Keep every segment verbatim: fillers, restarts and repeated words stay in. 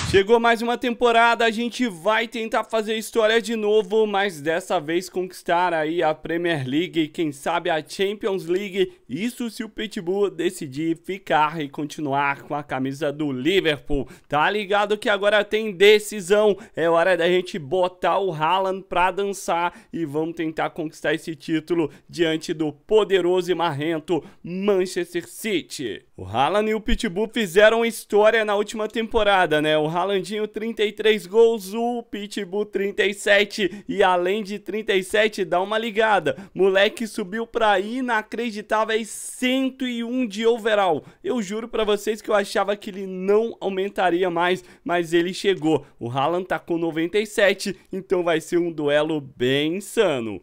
Chegou mais uma temporada, a gente vai tentar fazer história de novo, mas dessa vez conquistar aí a Premier League e quem sabe a Champions League, isso se o Pitbull decidir ficar e continuar com a camisa do Liverpool. Tá ligado que agora tem decisão, é hora da gente botar o Haaland pra dançar e vamos tentar conquistar esse título diante do poderoso e marrento Manchester City. O Haaland e o Pitbull fizeram história na última temporada, né? O Haalandinho trinta e três gols, o Pitbull trinta e sete, e além de trinta e sete, dá uma ligada, moleque subiu pra inacreditáveis cento e um de overall. Eu juro pra vocês que eu achava que ele não aumentaria mais, mas ele chegou. O Haaland tá com noventa e sete, então vai ser um duelo bem insano.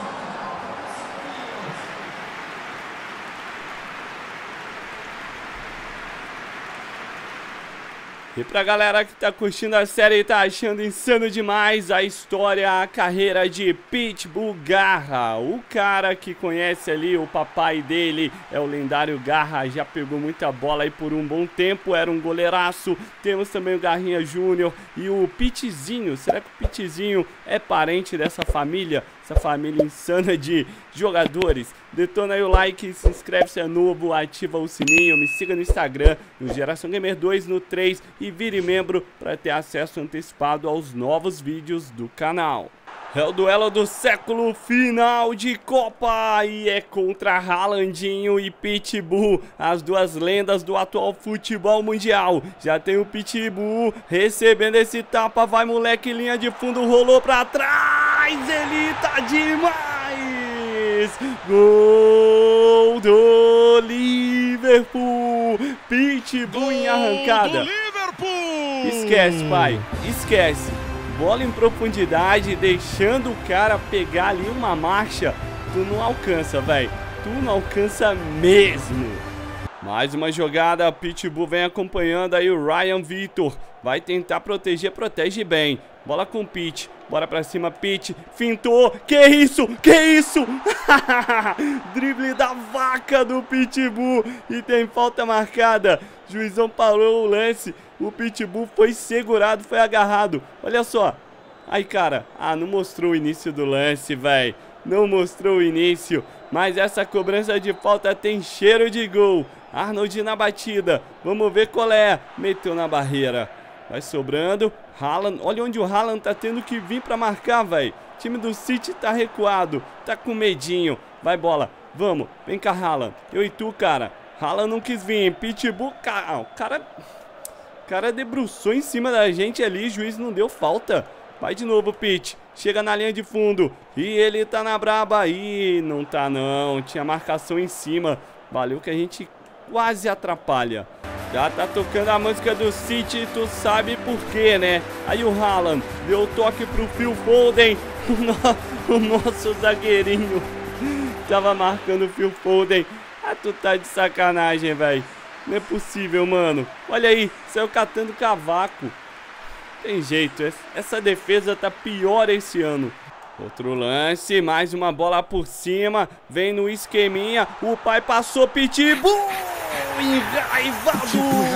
E pra galera que tá curtindo a série e tá achando insano demais a história, a carreira de Pitbull Garra. O cara que conhece ali, o papai dele é o lendário Garra, já pegou muita bola aí por um bom tempo, era um goleiraço. Temos também o Garrinha Júnior e o Pitzinho. Será que o Pitzinho é parente dessa família? Essa família insana de jogadores. Detona aí o like, se inscreve se é novo, ativa o sininho, me siga no Instagram, no Geração Gamer dois, no três e vire membro para ter acesso antecipado aos novos vídeos do canal. É o duelo do século, final de Copa, e é contra Haalandinho e Pitbull, as duas lendas do atual futebol mundial. Já tem o Pitbull recebendo esse tapa, vai moleque, linha de fundo, rolou pra trás, ele tá demais! Gol do Liverpool, Pitbull Gol em arrancada. Esquece, pai, esquece. Bola em profundidade, deixando o cara pegar ali uma marcha, tu não alcança, velho. Tu não alcança mesmo. Mais uma jogada, Pitbull vem acompanhando aí o Ryan Vitor. Vai tentar proteger, protege bem. Bola com o Pit, bora pra cima, Pit, fintou, que isso, que isso? Drible da vaca do Pitbull e tem falta marcada. Juizão parou o lance, o Pitbull foi segurado, foi agarrado. Olha só, aí cara, ah, não mostrou o início do lance, velho. Não mostrou o início, mas essa cobrança de falta tem cheiro de gol. Arnold na batida, vamos ver qual é. Meteu na barreira. Vai sobrando, Haaland, olha onde o Haaland tá tendo que vir pra marcar, velho. O time do City tá recuado, tá com medinho. Vai bola, vamos, vem cá Haaland. Eu e tu, cara. Haaland não quis vir, Pitbull, cara, o cara... O cara debruçou em cima da gente ali, o juiz não deu falta. Vai de novo, Pit, chega na linha de fundo. E ele tá na braba, ih, não tá não, tinha marcação em cima. Valeu que a gente quase atrapalha. Já tá tocando a música do City, tu sabe por quê, né? Aí o Haaland deu o toque pro Phil Foden, o nosso zagueirinho tava marcando o Phil Foden. Ah, tu tá de sacanagem, velho. Não é possível, mano. Olha aí, saiu catando cavaco. Tem jeito, essa defesa tá pior esse ano. Outro lance, mais uma bola por cima. Vem no esqueminha, o pai passou, Pitbull! Enraivado!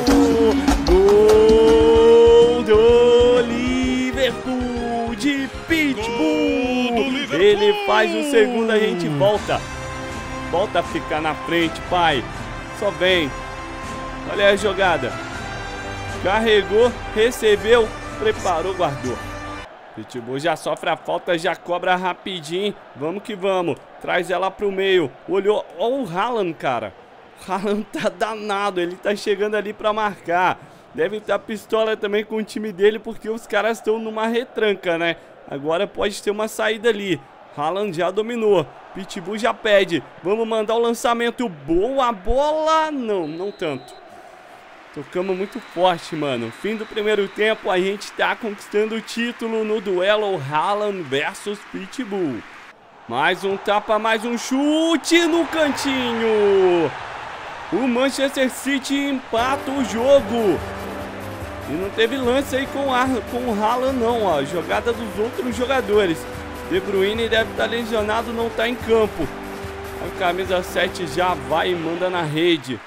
Gol do Liverpool de Pitbull! Ele faz o segundo, a gente volta. Volta a ficar na frente, pai. Só vem. Olha a jogada. Carregou, recebeu, preparou, guardou. Pitbull já sofre a falta, já cobra rapidinho. Vamos que vamos. Traz ela pro meio. Olhou. Olha o Haaland, cara. O Haaland tá danado. Ele tá chegando ali pra marcar. Deve estar pistola também com o time dele, porque os caras estão numa retranca, né? Agora pode ter uma saída ali. Haaland já dominou. Pitbull já pede. Vamos mandar o lançamento. Boa bola. Não, não tanto. Tocamos muito forte, mano. Fim do primeiro tempo, a gente tá conquistando o título no duelo Haaland versus Pitbull. Mais um tapa, mais um chute no cantinho. O Manchester City empata o jogo. E não teve lance aí com, a, com o Haaland não, ó. Jogada dos outros jogadores. De Bruyne deve estar lesionado, não tá em campo. A camisa sete já vai e manda na rede.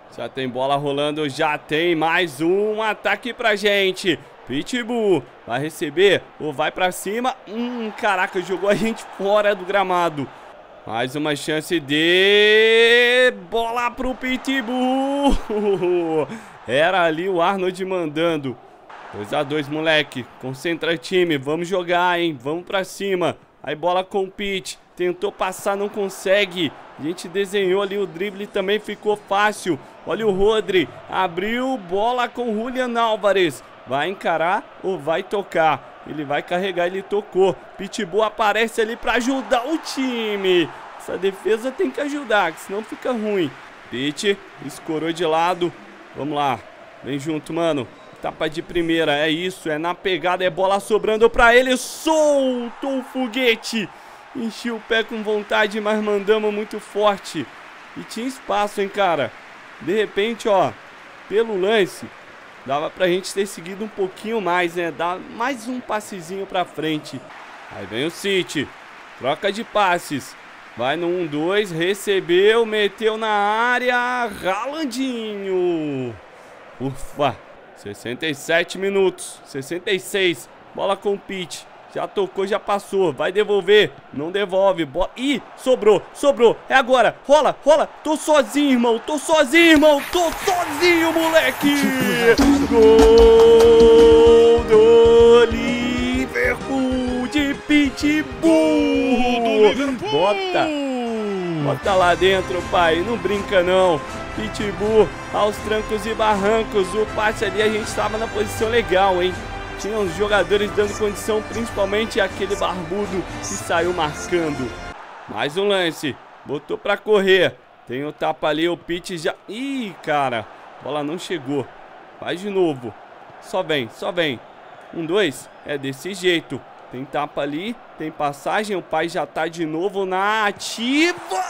Já tem bola rolando, já tem mais um ataque pra gente. Pitbull vai receber ou vai pra cima. Hum, caraca, jogou a gente fora do gramado. Mais uma chance de bola pro Pitbull. Era ali o Arnold mandando. dois a dois, moleque. Concentra time, vamos jogar, hein. Vamos pra cima. Aí bola com o Pit. Tentou passar, não consegue. A gente desenhou ali o drible, também ficou fácil. Olha o Rodri. Abriu, bola com o Julian Álvares. Vai encarar ou vai tocar? Ele vai carregar, ele tocou. Pitbull aparece ali pra ajudar o time. Essa defesa tem que ajudar, senão fica ruim. Pit escorou de lado. Vamos lá. Vem junto, mano. Tapa de primeira, é isso, é na pegada, é bola sobrando pra ele. Soltou o foguete. Enchi o pé com vontade, mas mandamos muito forte. E tinha espaço, hein, cara. De repente, ó, pelo lance, dava pra gente ter seguido um pouquinho mais, né? Dar mais um passezinho pra frente. Aí vem o City. Troca de passes. Vai no um dois, recebeu, meteu na área. Haalandinho. Ufa. sessenta e sete minutos. sessenta e seis. Bola com o Pit. Já tocou, já passou. Vai devolver. Não devolve. Bola. Ih, sobrou, sobrou. É agora. Rola, rola. Tô sozinho, irmão. Tô sozinho, irmão. Tô sozinho, moleque. Gol do Liverpool de Pitbull. Bota. Bota lá dentro, pai. Não brinca, não. Pitbull aos trancos e barrancos. O passe ali, a gente estava na posição legal, hein? Tinha os jogadores dando condição, principalmente aquele barbudo que saiu marcando. Mais um lance. Botou pra correr. Tem o tapa ali, o Pit já... Ih, cara. Bola não chegou. Vai de novo. Só vem, só vem. Um, dois. É desse jeito. Tem tapa ali, tem passagem. O pai já tá de novo na ativa.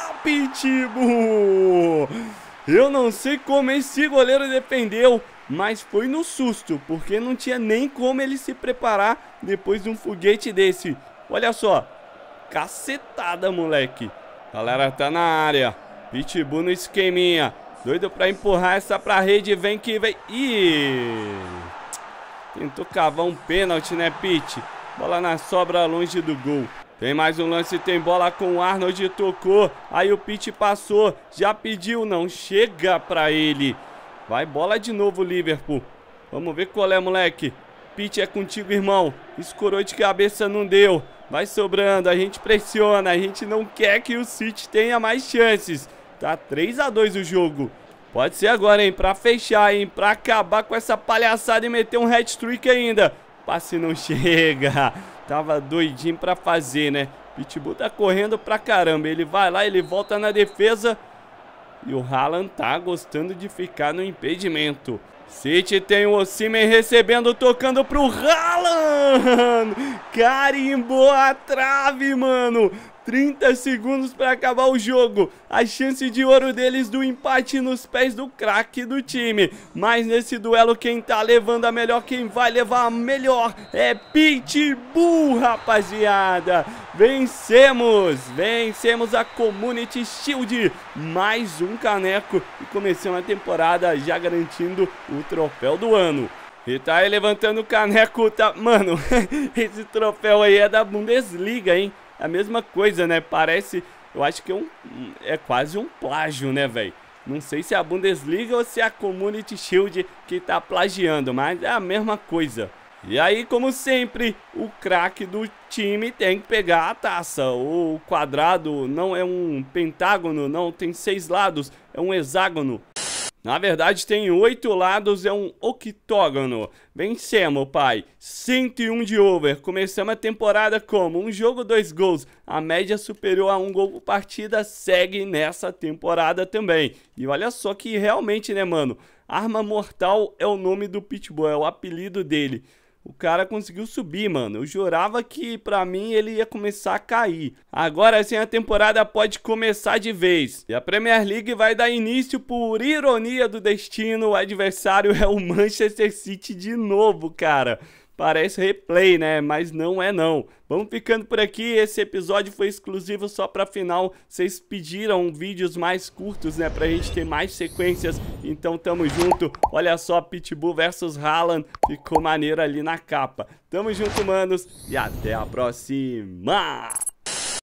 Pitbull. Eu não sei como esse goleiro defendeu, mas foi no susto, porque não tinha nem como ele se preparar depois de um foguete desse. Olha só, cacetada, moleque. Galera tá na área. Pitbull no esqueminha. Doido pra empurrar essa pra rede. Vem que vem. Ih! Tentou cavar um pênalti, né, Pit? Bola na sobra longe do gol. Tem mais um lance, tem bola com o Arnold, tocou. Aí o Pit passou, já pediu, não chega pra ele. Vai bola de novo, Liverpool. Vamos ver qual é, moleque. Pit é contigo, irmão. Escorou de cabeça, não deu. Vai sobrando, a gente pressiona. A gente não quer que o City tenha mais chances. Tá três a dois o jogo. Pode ser agora, hein, pra fechar, hein. Pra acabar com essa palhaçada e meter um hat-trick ainda. Passe não chega. Tava doidinho pra fazer, né? Pitbull tá correndo pra caramba. Ele vai lá, ele volta na defesa. E o Haaland tá gostando de ficar no impedimento. City tem o Osimhen recebendo, tocando pro Haaland. Carimbou a trave, mano. trinta segundos pra acabar o jogo. A chance de ouro deles do empate nos pés do craque do time. Mas nesse duelo quem tá levando a melhor, quem vai levar a melhor é Pitbull, rapaziada. Vencemos, vencemos a Community Shield. Mais um caneco e começamos a temporada já garantindo o troféu do ano. E tá aí levantando o caneco, tá... Mano, esse troféu aí é da Bundesliga, hein? A mesma coisa, né? Parece... Eu acho que é, um, é quase um plágio, né, velho? Não sei se é a Bundesliga ou se é a Community Shield que tá plagiando, mas é a mesma coisa. E aí, como sempre, o craque do time tem que pegar a taça. O quadrado não é um pentágono, não, tem seis lados, é um hexágono. Na verdade tem oito lados, é um octógono. Vencemos, pai. cento e um de over. Começamos a temporada como? Um jogo, dois gols. A média superior a um gol por partida segue nessa temporada também. E olha só que realmente, né, mano? Arma Mortal é o nome do Pitbull, é o apelido dele. O cara conseguiu subir, mano. Eu jurava que pra mim ele ia começar a cair. Agora sim a temporada pode começar de vez. E a Premier League vai dar início por ironia do destino. O adversário é o Manchester City de novo, cara. parece replay, né? Mas não é não. Vamos ficando por aqui, esse episódio foi exclusivo só pra final. Vocês pediram vídeos mais curtos, né? Pra gente ter mais sequências, então tamo junto. Olha só, Pitbull versus Haaland, ficou maneiro ali na capa. Tamo junto, manos, e até a próxima!